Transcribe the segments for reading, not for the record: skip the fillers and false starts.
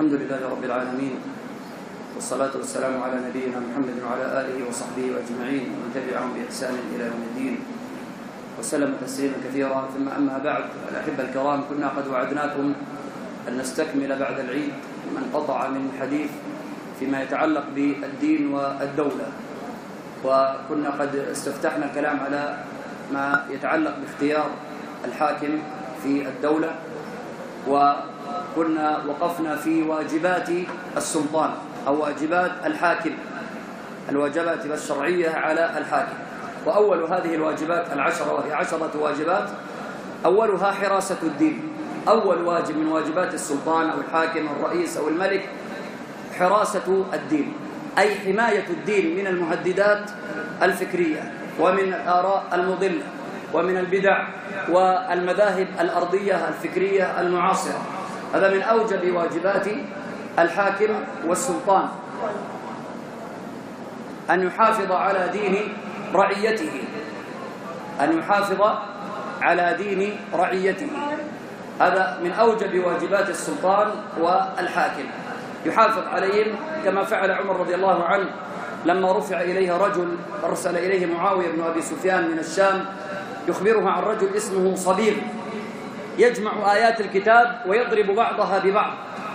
الحمد لله رب العالمين، والصلاة والسلام على نبينا محمد وعلى آله وصحبه أجمعين ومن تبعهم بإحسان إلى يوم الدين وسلم تسليما كثيرا. ثم أما بعد، الأحبة الكرام، كنا قد وعدناكم أن نستكمل بعد العيد ما انقطع من الحديث فيما يتعلق بالدين والدولة، وكنا قد استفتحنا الكلام على ما يتعلق باختيار الحاكم في الدولة، وكنا وقفنا في واجبات السلطان أو واجبات الحاكم، الواجبات الشرعية على الحاكم. وأول هذه الواجبات العشرة، وهي 10 واجبات، أولها حراسة الدين. أول واجب من واجبات السلطان أو الحاكم أو الرئيس أو الملك حراسة الدين، أي حماية الدين من المهددات الفكرية ومن الآراء المضلة ومن البدع والمذاهب الأرضية الفكرية المعاصرة. هذا من أوجب واجبات الحاكم والسلطان، أن يحافظ على دين رعيته، أن يحافظ على دين رعيته. هذا من أوجب واجبات السلطان والحاكم، يحافظ عليهم كما فعل عمر رضي الله عنه لما رفع إليه رجل، أرسل إليه معاوية بن أبي سفيان من الشام يخبره عن رجل اسمه صبيغ يجمع آيات الكتاب ويضرب بعضها ببعض.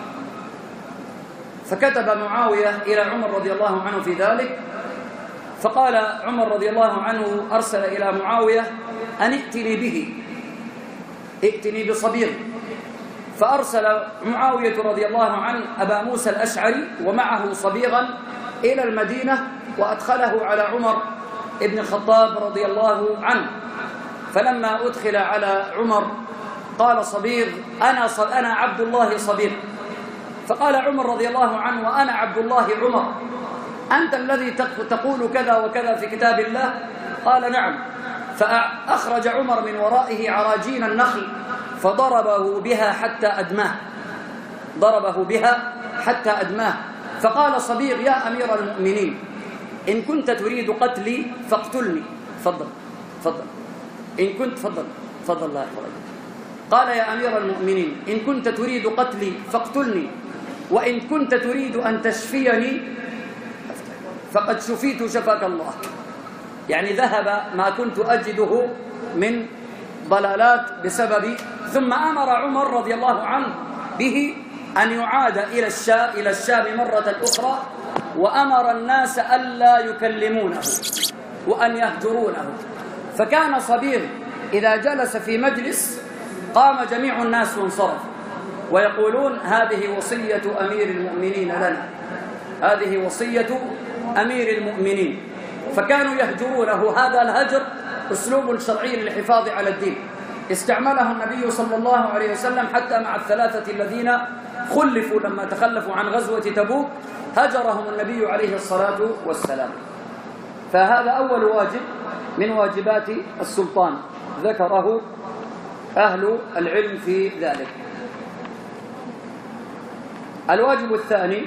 فكتب معاوية إلى عمر رضي الله عنه في ذلك، فقال عمر رضي الله عنه أرسل إلى معاوية أن ائتني به، ائتني بصبيغ. فأرسل معاوية رضي الله عنه أبا موسى الأشعري ومعه صبيغا إلى المدينة، وأدخله على عمر ابن الخطاب رضي الله عنه. فلما أدخل على عمر قال صبيغ: أنا عبد الله صبيغ. فقال عمر رضي الله عنه: وأنا عبد الله عمر، أنت الذي تقول كذا وكذا في كتاب الله؟ قال: نعم. فأخرج عمر من ورائه عراجين النخل فضربه بها حتى أدماه، ضربه بها حتى أدماه. فقال صبيغ: يا أمير المؤمنين، إن كنت تريد قتلي فاقتلني. فضل إن كنت فضل الله يحفظك. قال: يا أمير المؤمنين، إن كنت تريد قتلي فاقتلني، وإن كنت تريد أن تشفيني فقد شفيت شفاك الله. يعني ذهب ما كنت أجده من ضلالات بسبب. ثم أمر عمر رضي الله عنه به أن يعاد إلى الشام مرة أخرى، وأمر الناس ألا يكلمونه وأن يهجرونه. فكان صبيغ إذا جلس في مجلس قام جميع الناس وانصرف ويقولون: هذه وصية أمير المؤمنين لنا، هذه وصية أمير المؤمنين. فكانوا يهجرونه. هذا الهجر أسلوب شرعي للحفاظ على الدين، استعمله النبي صلى الله عليه وسلم حتى مع الثلاثة الذين خلفوا لما تخلفوا عن غزوة تبوك، هجرهم النبي عليه الصلاة والسلام. فهذا أول واجب من واجبات السلطان ذكره أهل العلم في ذلك. الواجب الثاني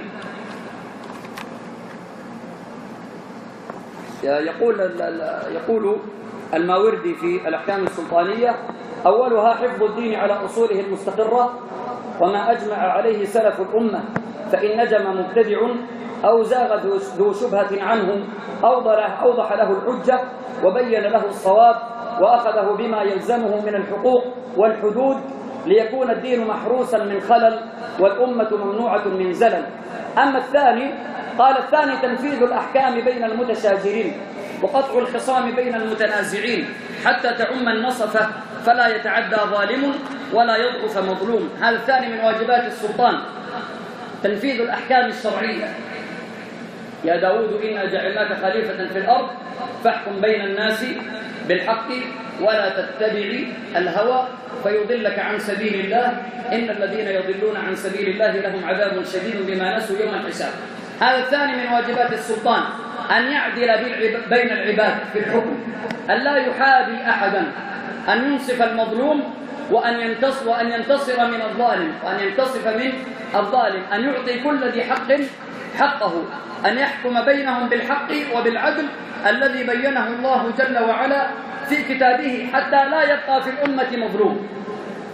يقول الماوردي في الأحكام السلطانية: أولها حفظ الدين على أصوله المستقرة وما أجمع عليه سلف الأمة، فإن نجم مبتدع أو زاغ ذو شبهة عنه أوضح له الحجة وبين له الصواب وأخذه بما يلزمه من الحقوق والحدود، ليكون الدين محروسا من خلل والأمة ممنوعة من زلل. أما الثاني، قال: الثاني تنفيذ الأحكام بين المتشاجرين وقطع الخصام بين المتنازعين حتى تعم النصفة فلا يتعدى ظالم ولا يضعف مظلوم. هذا الثاني من واجبات السلطان، تنفيذ الأحكام الشرعية. يا داود إنا جعلناك خليفة في الأرض فاحكم بين الناس بالحق ولا تتبع الهوى فيضلك عن سبيل الله، إن الذين يضلون عن سبيل الله لهم عذاب شديد بما نسوا يوم الحساب. هذا الثاني من واجبات السلطان، أن يعدل بين العباد في الحكم، أن لا يحابي أحدا، أن ينصف المظلوم وأن ينتصر من الظالم، وأن ينتصف من الظالم، أن يعطي كل ذي حق حقه، أن يحكم بينهم بالحق وبالعدل الذي بينه الله جل وعلا في كتابه حتى لا يبقى في الأمة مظلوم.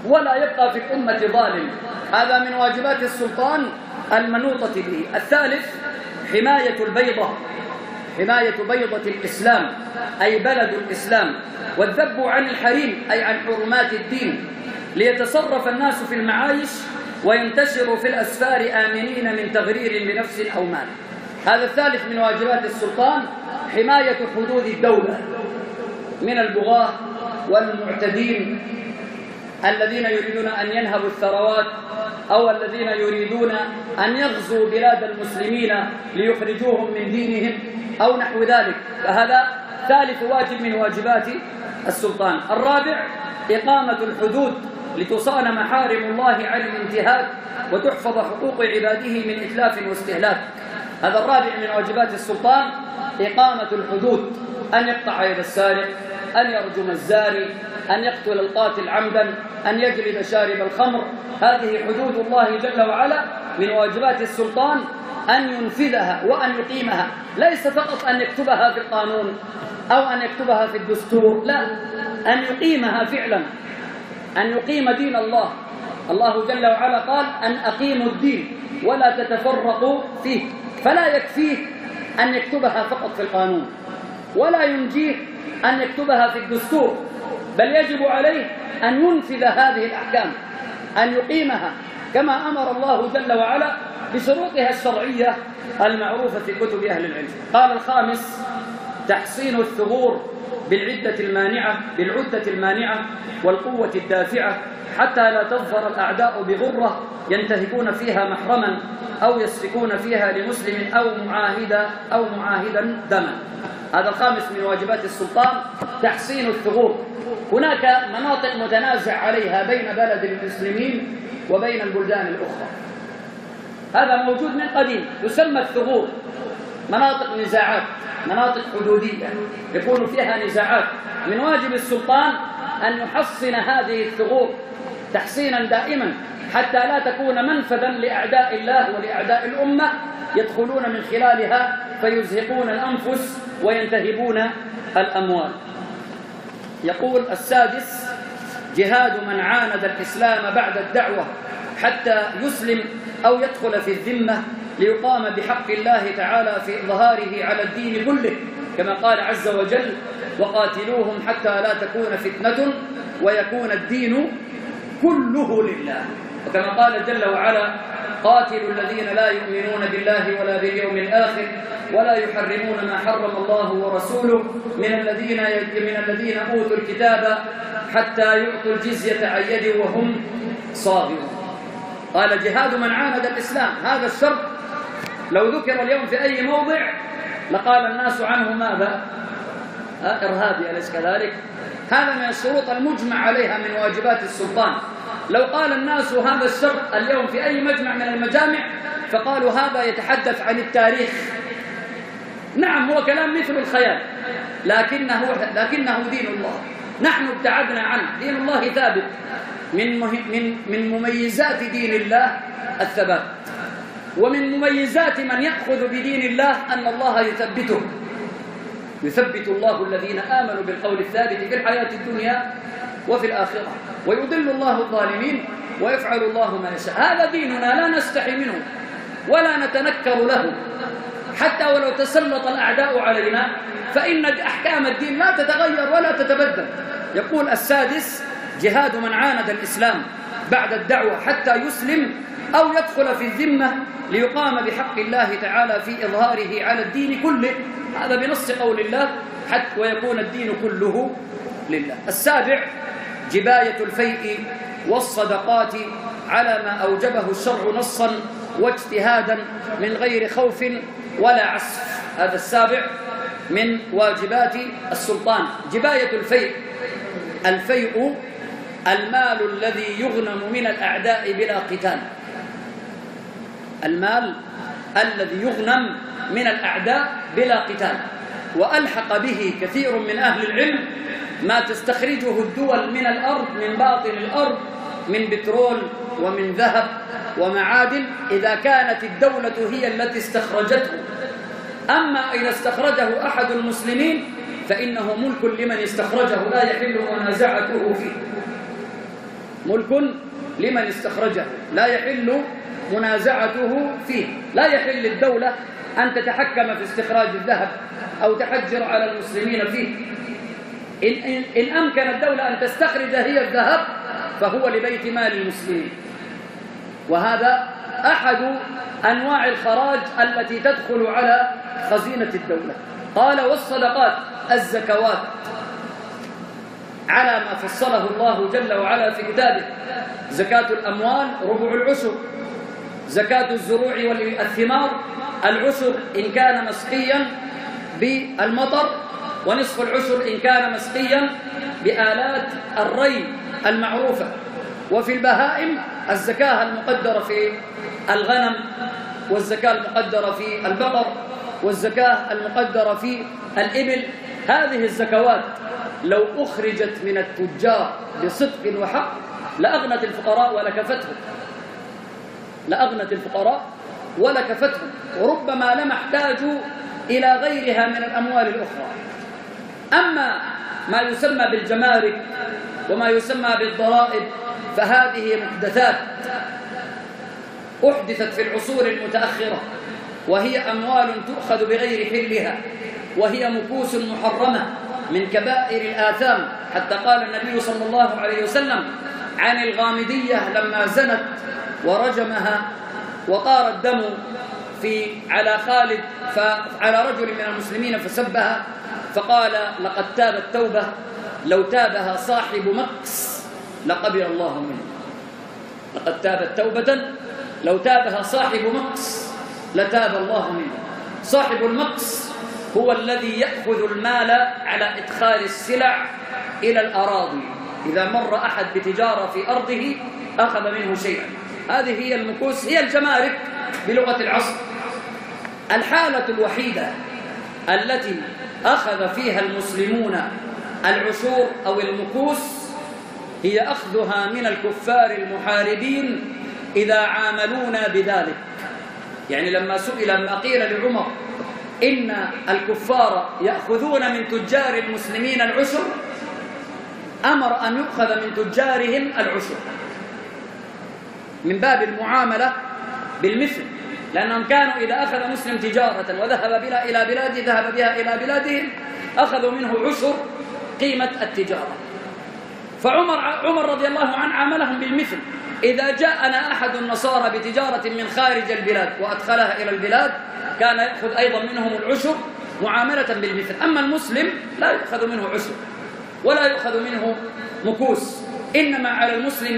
ولا يبقى في الأمة ظالم. هذا من واجبات السلطان المنوطة به. الثالث حماية البيضة، حماية بيضة الإسلام أي بلد الإسلام، والذب عن الحريم أي عن حرمات الدين، ليتصرف الناس في المعايش وينتشروا في الأسفار آمنين من تغرير بنفس أو مال. هذا الثالث من واجبات السلطان، حماية حدود الدولة من البغاة والمعتدين الذين يريدون أن ينهبوا الثروات أو الذين يريدون أن يغزوا بلاد المسلمين ليخرجوهم من دينهم أو نحو ذلك. فهذا ثالث واجب من واجبات السلطان. الرابع إقامة الحدود لتصان محارم الله عن الانتهاك وتحفظ حقوق عباده من إتلاف واستهلاك. هذا الرابع من واجبات السلطان، إقامة الحدود، أن يقطع يد السارق، أن يرجم الزاري، أن يقتل القاتل عمدا، أن يجلد شارب الخمر. هذه حدود الله جل وعلا. من واجبات السلطان أن ينفذها وأن يقيمها، ليس فقط أن يكتبها في القانون أو أن يكتبها في الدستور، لا، أن يقيمها فعلا، أن يقيم دين الله. الله جل وعلا قال أن أقيموا الدين ولا تتفرقوا فيه، فلا يكفيه أن يكتبها فقط في القانون، ولا ينجيه أن يكتبها في الدستور، بل يجب عليه أن ينفذ هذه الأحكام، أن يقيمها كما أمر الله جل وعلا بشروطها الشرعية المعروفة في كتب أهل العلم. قال الخامس تحصين الثغور بالعدة المانعة والقوة الدافعة حتى لا تظفر الأعداء بغرة ينتهكون فيها محرما أو يسفكون فيها لمسلم أو معاهدا دما. هذا الخامس من واجبات السلطان، تحصين الثغور. هناك مناطق متنازع عليها بين بلد المسلمين وبين البلدان الأخرى، هذا موجود من قديم، يسمى الثغور، مناطق نزاعات، مناطق حدودية يكون فيها نزاعات. من واجب السلطان أن يحصن هذه الثغور تحصينا دائما حتى لا تكون منفذا لأعداء الله ولأعداء الأمة يدخلون من خلالها فيزهقون الأنفس وينتهبون الأموال. يقول السادس جهاد من عاند الإسلام بعد الدعوة حتى يسلم أو يدخل في الذمة ليقام بحق الله تعالى في إظهاره على الدين كله، كما قال عز وجل وقاتلوهم حتى لا تكون فتنة ويكون الدين كله لله. وكما قال جل وعلا قاتلوا الذين لا يؤمنون بالله ولا باليوم الآخر ولا يحرمون ما حرم الله ورسوله من الذين أوتوا الكتاب حتى يعطوا الجزية عن يد وهم صاغرون. قال جهاد من عاند الإسلام، هذا الشرط لو ذكر اليوم في أي موضع لقال الناس عنه ماذا؟ إرهابي، أليس كذلك؟ هذا من الشروط المجمع عليها من واجبات السلطان. لو قال الناس هذا الشرط اليوم في أي مجمع من المجامع فقالوا هذا يتحدث عن التاريخ. نعم، هو كلام مثل الخيال، لكنه دين الله، نحن ابتعدنا عنه. دين الله ثابت. من مميزات دين الله الثبات، ومن مميزات من يأخذ بدين الله أن الله يثبت الله الذين آمنوا بالقول الثابت في الحياة الدنيا وفي الآخرة، ويضل الله الظالمين ويفعل الله ما يشاء. هذا ديننا لا نستحي منه ولا نتنكر له، حتى ولو تسلط الأعداء علينا فإن أحكام الدين لا تتغير ولا تتبدل. يقول السادس جهاد من عاند الإسلام بعد الدعوة حتى يسلم أو يدخل في الذمة ليقام بحق الله تعالى في إظهاره على الدين كله، هذا بنص قول الله حتى ويكون الدين كله لله. السابع جباية الفيء والصدقات على ما أوجبه الشرع نصا واجتهادا من غير خوف ولا عسف. هذا السابع من واجبات السلطان، جباية الفيء. الفيء المال الذي يغنم من الأعداء بلا قتال، المال الذي يغنم من الأعداء بلا قتال. وألحق به كثير من أهل العلم ما تستخرجه الدول من الأرض، من باطن الأرض، من بترول ومن ذهب ومعادن، إذا كانت الدولة هي التي استخرجته. أما إذا استخرجه أحد المسلمين فإنه ملك لمن استخرجه، لا يحل منازعته فيه. ملك لمن استخرجه، لا يحل منازعته فيه. لا يحل للدولة أن تتحكم في استخراج الذهب أو تحجر على المسلمين فيه. إن أمكن الدولة أن تستخرج هي الذهب فهو لبيت مال المسلمين، وهذا أحد أنواع الخراج التي تدخل على خزينة الدولة. قال والصدقات الزكوات على ما فصله الله جل وعلا في كتابه: زكاة الأموال ربع العشر، زكاة الزروع والثمار العشر إن كان مسقيا بالمطر، ونصف العشر إن كان مسقيا بآلات الري المعروفة. وفي البهائم الزكاة المقدرة في الغنم، والزكاة المقدرة في البقر، والزكاة المقدرة في الإبل. هذه الزكوات لو أخرجت من التجار بصدق وحق لأغنت الفقراء ولكفتهم، لأغنت الفقراء ولكفتهم، وربما لم احتاجوا إلى غيرها من الأموال الأخرى. أما ما يسمى بالجمارك وما يسمى بالضرائب فهذه محدثات أحدثت في العصور المتأخرة، وهي أموال تؤخذ بغير حلها، وهي مكوس محرمة من كبائر الآثام. حتى قال النبي صلى الله عليه وسلم عن الغامدية لما زنت ورجمها وطار الدم على خالد على رجل من المسلمين فسبها، فقال لقد تابت توبة لو تابها صاحب مكس لقبل الله منه. لقد تابت توبة لو تابها صاحب مكس لتاب الله منه. صاحب المكس هو الذي يأخذ المال على إدخال السلع إلى الأراضي. إذا مر أحد بتجارة في أرضه أخذ منه شيئا، هذه هي المكوس، هي الجمارك بلغة العصر. الحالة الوحيدة التي أخذ فيها المسلمون العشور أو المكوس هي أخذها من الكفار المحاربين إذا عاملونا بذلك. يعني لما سئل ما قيل لعمر إن الكفار يأخذون من تجار المسلمين العشر، أمر أن يؤخذ من تجارهم العشر من باب المعاملة بالمثل، لأنهم كانوا إذا أخذ مسلم تجارة وذهب بها إلى بلاده ذهب بها إلى بلادهم أخذوا منه عشر قيمة التجارة. فعمر رضي الله عنه عاملهم بالمثل. إذا جاءنا أحد النصارى بتجارة من خارج البلاد وأدخلها إلى البلاد كان يأخذ أيضا منهم العشر معاملة بالمثل. أما المسلم لا يؤخذ منه عشر ولا يؤخذ منه مكوس، إنما على المسلم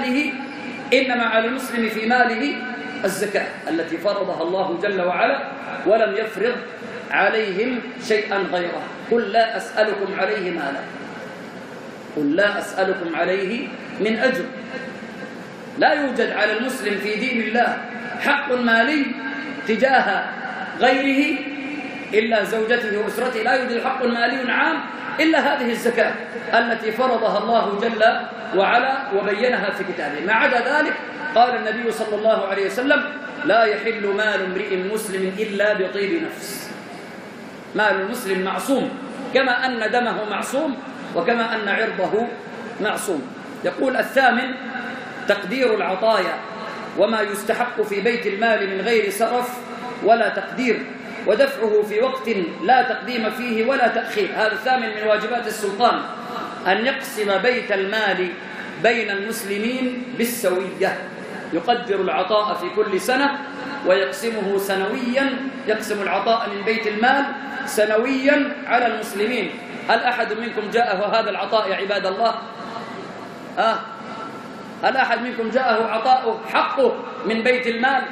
في ماله الزكاة التي فرضها الله جل وعلا ولم يفرض عليهم شيئا غيره. قل لا أسألكم عليه مالا، قل لا أسألكم عليه من أجر. لا يوجد على المسلم في دين الله حق مالي تجاه غيره إلا زوجته وأسرته، لا يوجد حق مالي عام إلا هذه الزكاة التي فرضها الله جل وعلا وبينها في كتابه. ما عدا ذلك قال النبي صلى الله عليه وسلم لا يحل مال امرئ مسلم إلا بطيب نفس. مال المسلم معصوم كما أن دمه معصوم وكما أن عرضه معصوم. يقول الثامن تقدير العطايا وما يستحق في بيت المال من غير سرف ولا تقدير، ودفعه في وقت لا تقديم فيه ولا تأخير. هذا الثامن من واجبات السلطان أن يقسم بيت المال بين المسلمين بالسوية، يقدر العطاء في كل سنة ويقسمه سنويا، يقسم العطاء من بيت المال سنويا على المسلمين. هل أحد منكم جاءه هذا العطاء يا عباد الله؟ هل أحد منكم جاءه عطاء حقه من بيت المال؟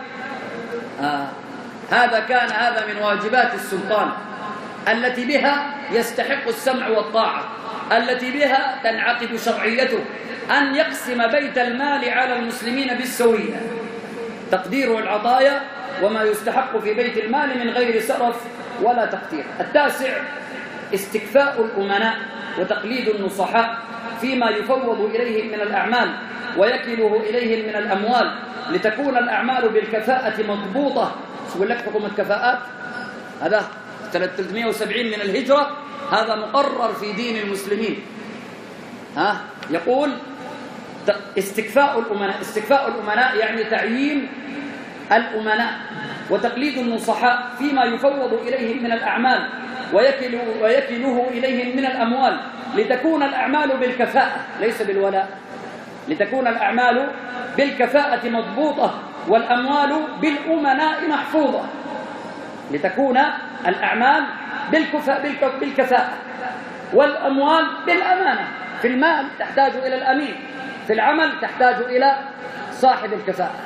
هذا من واجبات السلطان التي بها يستحق السمع والطاعة، التي بها تنعقد شرعيته، أن يقسم بيت المال على المسلمين بالسوية، تقدير العطايا وما يستحق في بيت المال من غير سرف ولا تقدير. التاسع استكفاء الأمناء وتقليد النصحاء فيما يفوض إليهم من الأعمال ويكله إليهم من الأموال، لتكون الأعمال بالكفاءة مضبوطة. يقول لك حكم الكفاءات هذا 370 من الهجرة، هذا مقرر في دين المسلمين. يقول استكفاء الأمناء. استكفاء الأمناء يعني تعيين الأمناء وتقليد النصحاء فيما يفوض إليهم من الأعمال ويكله إليهم من الأموال، لتكون الأعمال بالكفاءة ليس بالولاء، لتكون الأعمال بالكفاءة مضبوطة والأموال بالأمناء محفوظة، لتكون الأعمال بالكفاءة والأموال بالأمانة. في المال تحتاج إلى الأمين، في العمل تحتاج إلى صاحب الكفاءة.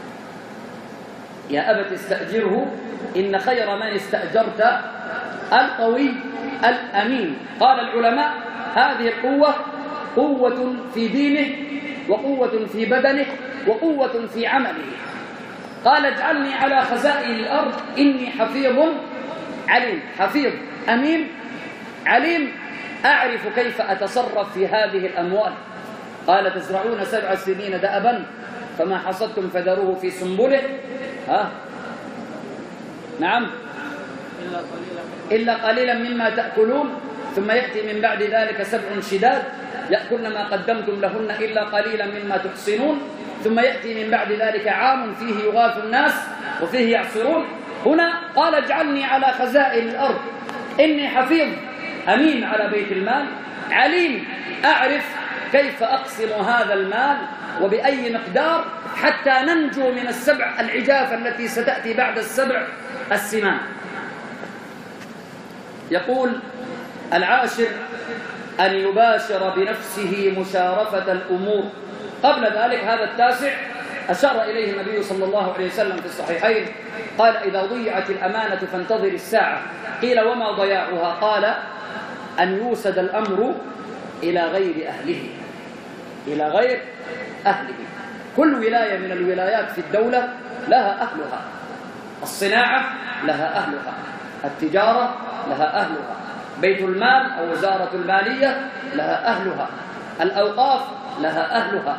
يا أبت استأجره إن خير من استأجرت القوي الأمين. قال العلماء هذه القوة قوة في دينه وقوة في بدنه وقوة في عمله. قال اجعلني على خزائن الأرض إني حفيظ عليم. حفيظ، أمين، عليم، أعرف كيف أتصرف في هذه الأموال. قال تزرعون 7 سنين دأبا فما حصدتم فذروه في سنبله نعم إلا قليلا مما تأكلون ثم يأتي من بعد ذلك 7 شداد يأكلن ما قدمتم لهن إلا قليلا مما تحصنون ثم يأتي من بعد ذلك عام فيه يغاث الناس وفيه يعصرون. هنا قال اجعلني على خزائن الأرض إني حفيظ، أمين على بيت المال، عليم، أعرف كيف أقسم هذا المال وبأي مقدار حتى ننجو من ال7 العجاف التي ستأتي بعد ال7 السمان. يقول العاشر أن يباشر بنفسه مشارفة الأمور. قبل ذلك هذا التاسع أشار إليه النبي صلى الله عليه وسلم في الصحيحين، قال إذا ضيعت الأمانة فانتظر الساعة. قيل وما ضياعها؟ قال أن يوسد الأمر إلى غير أهله، إلى غير أهله. كل ولاية من الولايات في الدولة لها أهلها، الصناعة لها أهلها، التجارة لها أهلها، بيت المال أو وزارة المالية لها أهلها، الأوقاف لها أهلها،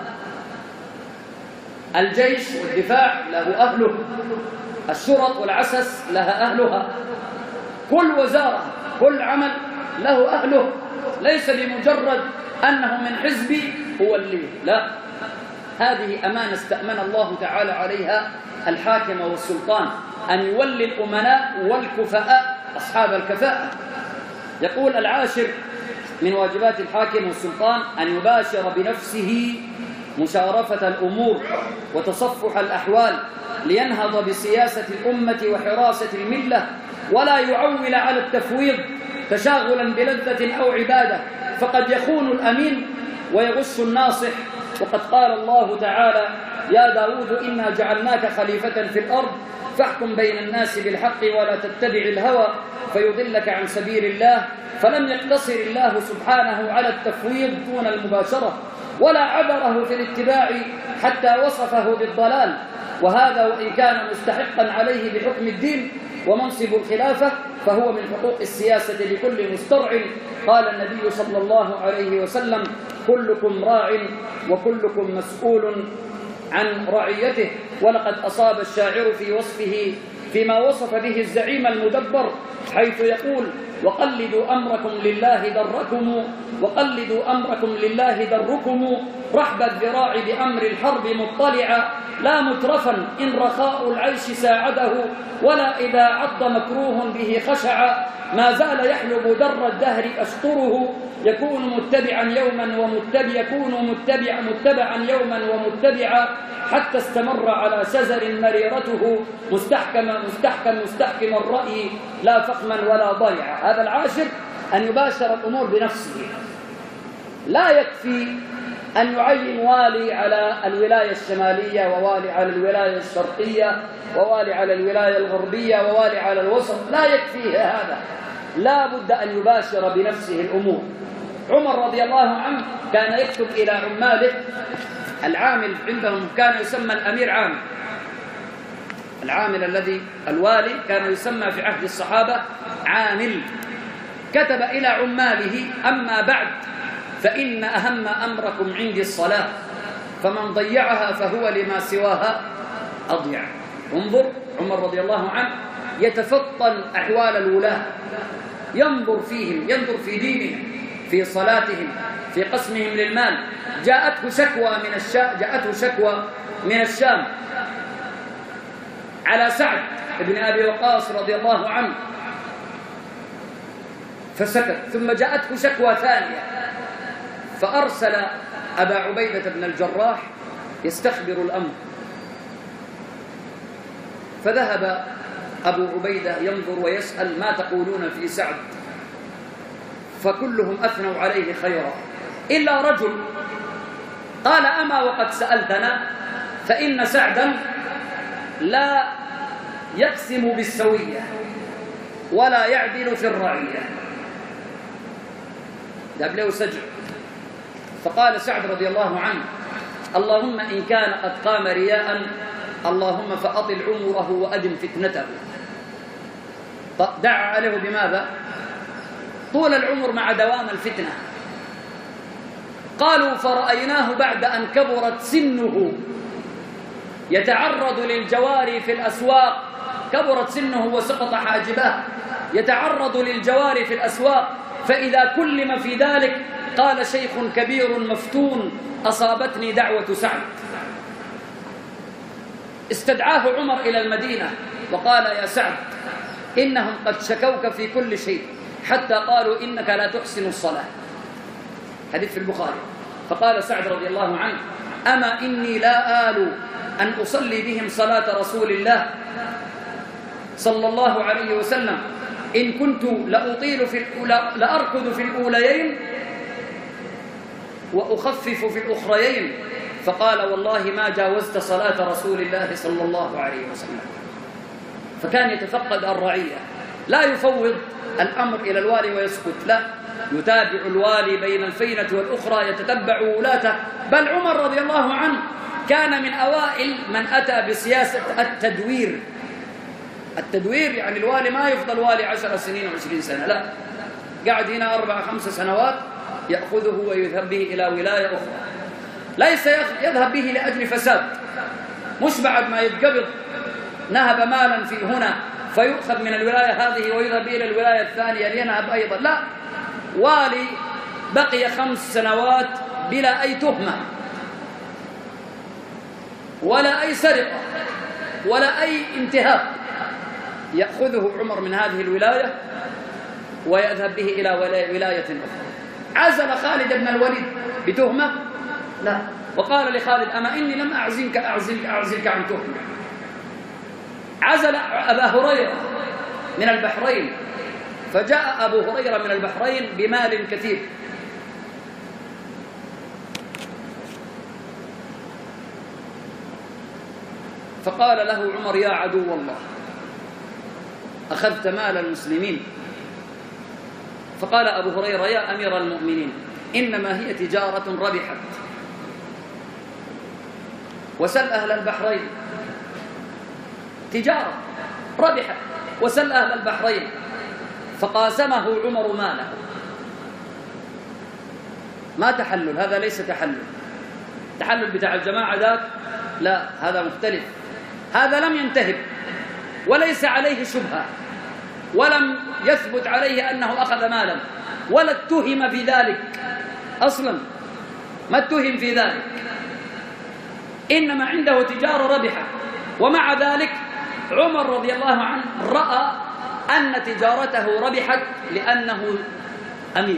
الجيش والدفاع له أهله، الشرط والعسس لها أهلها. كل وزارة كل عمل له أهله، ليس بمجرد أنه من حزبي هو اللي لا، هذه أمانة استأمن الله تعالى عليها الحاكم والسلطان، أن يولي الأمناء والكفاء أصحاب الكفاءة. يقول العاشر من واجبات الحاكم والسلطان أن يباشر بنفسه مشارفة الأمور وتصفح الأحوال لينهض بسياسة الأمة وحراسة الملة، ولا يعول على التفويض تشاغلا بلذة أو عبادة، فقد يخون الأمين ويغش الناصح. وقد قال الله تعالى يا داود إنا جعلناك خليفة في الأرض فاحكم بين الناس بالحق ولا تتبع الهوى فيضلك عن سبيل الله. فلم يقتصر الله سبحانه على التفويض دون المباشرة، ولا عبره في الاتباع حتى وصفه بالضلال، وهذا وإن كان مستحقا عليه بحكم الدين ومنصب الخلافة فهو من حقوق السياسة لكل مسترع. قال النبي صلى الله عليه وسلم كلكم راع وكلكم مسؤول عن رعيته. ولقد أصاب الشاعر في وصفه فيما وصف به الزعيم المدبر، حيث يقول وقلدوا أمركم لله دركم، وقلدوا أمركم لله دركم، رحب الذراع بأمر الحرب مطلعا، لا مترفا إن رخاء العيش ساعده، ولا إذا عض مكروه به خشعا، ما زال يحلب در الدهر أشطره، يكون متبعا يوما متبعا يوما ومتبعا، حتى استمر على شجر مريرته، مستحكم الرأي لا فخما ولا ضيعا. هذا العاشر أن يباشر الأمور بنفسه. لا يكفي أن يعين والي على الولاية الشمالية ووالي على الولاية الشرقية ووالي على الولاية الغربية ووالي على الوسط، لا يكفيه هذا، لا بد أن يباشر بنفسه الأمور. عمر رضي الله عنه كان يكتب إلى عماله، العامل عندهم كان يسمى الأمير عامل، العامل الذي الوالي كان يسمى في عهد الصحابة عامل. كتب إلى عماله أما بعد فإن أهم أمركم عندي الصلاة، فمن ضيعها فهو لما سواها أضيع. انظر عمر رضي الله عنه يتفطن أحوال الولاة، ينظر فيهم، ينظر في دينهم، في صلاتهم في قسمهم للمال. جاءته شكوى من الشام على سعد بن أبي وقاص رضي الله عنه فسكت، ثم جاءته شكوى ثانية فأرسل أبا عبيدة بن الجراح يستخبر الأمر، فذهب أبو عبيدة ينظر ويسأل ما تقولون في سعد، فكلهم أثنوا عليه خيرا إلا رجل قال أما وقد سألتنا فإن سعدا لا يقسم بالسوية ولا يعدل في الرعية. جاب له سجع. فقال سعد رضي الله عنه اللهم إن كان قد قام رياء اللهم فأطل عمره وأدم فتنته. دعا عليه بماذا؟ طول العمر مع دوام الفتنة. قالوا فرأيناه بعد أن كبرت سنه يتعرض للجواري في الأسواق، كبرت سنه وسقط حاجباه، يتعرض للجواري في الأسواق، فإذا كلم في ذلك قال شيخ كبير مفتون أصابتني دعوة سعد. استدعاه عمر إلى المدينة وقال يا سعد إنهم قد شكوك في كل شيء حتى قالوا إنك لا تحسن الصلاة. حديث في البخاري. فقال سعد رضي الله عنه أما إني لا آل أن أصلي بهم صلاة رسول الله صلى الله عليه وسلم، إن كنت لأركض في الأوليين وأخفف في الأخريين. فقال والله ما جاوزت صلاة رسول الله صلى الله عليه وسلم. فكان يتفقد الرعية، لا يفوض الأمر إلى الوالي ويسكت، لا، يتابع الوالي بين الفينة والأخرى، يتتبع ولاته. بل عمر رضي الله عنه كان من أوائل من أتى بسياسة التدوير. التدوير يعني الوالي ما يفضل والي 10 سنين و20 سنة، لا، قاعد هنا 4-5 سنوات يأخذه ويذهب به إلى ولاية أخرى، ليس يذهب به لأجل فساد، مش بعد ما يتقبض نهب مالا في هنا فيؤخذ من الولاية هذه ويذهب إلى الولاية الثانية لينهب أيضا، لا، والي بقي 5 سنوات بلا أي تهمة ولا أي سرقة ولا أي انتهاك، يأخذه عمر من هذه الولاية ويذهب به إلى ولاية أخرى. عزل خالد بن الوليد بتهمة؟ لا، وقال لخالد أما إني لم أعزلك عن تهمة. عزل أبا هريرة من البحرين، فجاء أبو هريرة من البحرين بمال كثير، فقال له عمر يا عدو الله أخذت مال المسلمين. فقال أبو هريرة يا أمير المؤمنين إنما هي تجارة ربحت، وسل أهل البحرين، تجارة ربحت وسل أهل البحرين. فقاسمه عمر ماله. ما تحلل، هذا ليس تحلل بتاع الجماعة ذاك، لا، هذا مختلف. هذا لم ينتهب وليس عليه شبهة ولم يثبت عليه أنه أخذ مالا ولا اتهم في ذلك أصلا، ما اتهم في ذلك، إنما عنده تجارة ربحة. ومع ذلك عمر رضي الله عنه رأى أن تجارته ربحت لأنه أمير،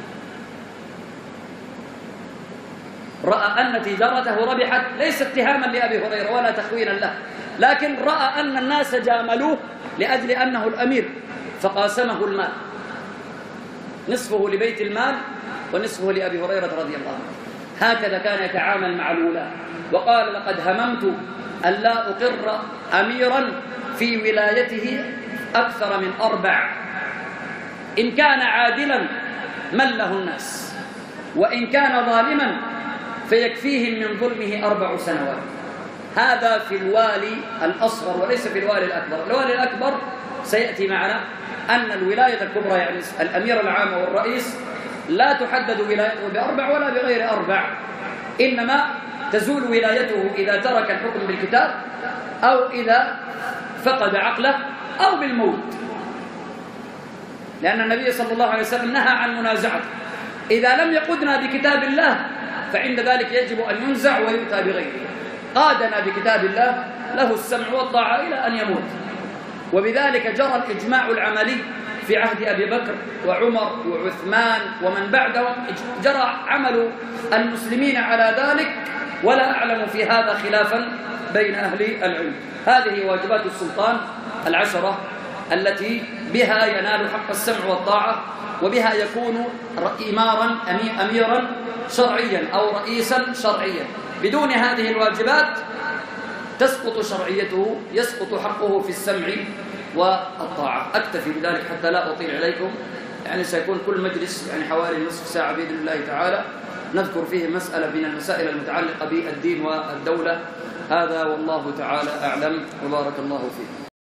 رأى أن تجارته ربحت ليس اتهاما لأبي هريرة ولا تخوينا له، لكن رأى أن الناس جاملوه لأجل أنه الأمير، فقاسمه المال، نصفه لبيت المال ونصفه لأبي هريرة رضي الله عنه. هكذا كان يتعامل مع الولاة. وقال لقد هممت أن لا أقر أميرا في ولايته أكثر من 4، إن كان عادلا مله الناس، وإن كان ظالما فيكفيهم من ظلمه 4 سنوات. هذا في الوالي الأصغر وليس في الوالي الأكبر. الوالي الأكبر سيأتي معنا أن الولاية الكبرى يعني الأمير العام والرئيس لا تحدد ولايته ب4 ولا بغير 4، إنما تزول ولايته إذا ترك الحكم بالكتاب أو إذا فقد عقله أو بالموت، لأن النبي صلى الله عليه وسلم نهى عن منازعته. إذا لم يقودنا بكتاب الله فعند ذلك يجب أن ينزع ويؤتى بغيره. قادنا بكتاب الله له السمع والطاعة إلى أن يموت. وبذلك جرى الإجماع العملي في عهد أبي بكر وعمر وعثمان ومن بعدهم، جرى عمل المسلمين على ذلك، ولا أعلم في هذا خلافا بين أهل العلم. هذه واجبات السلطان العشرة التي بها ينال حق السمع والطاعة، وبها يكون أميرا شرعيا أو رئيسا شرعيا. بدون هذه الواجبات تسقط شرعيته، يسقط حقه في السمع والطاعة. أكتفي بذلك حتى لا أطيل عليكم، يعني سيكون كل مجلس يعني حوالي نصف ساعة بإذن الله تعالى نذكر فيه مسألة من المسائل المتعلقة بالدين والدولة. هذا والله تعالى أعلم، وبارك الله فيك.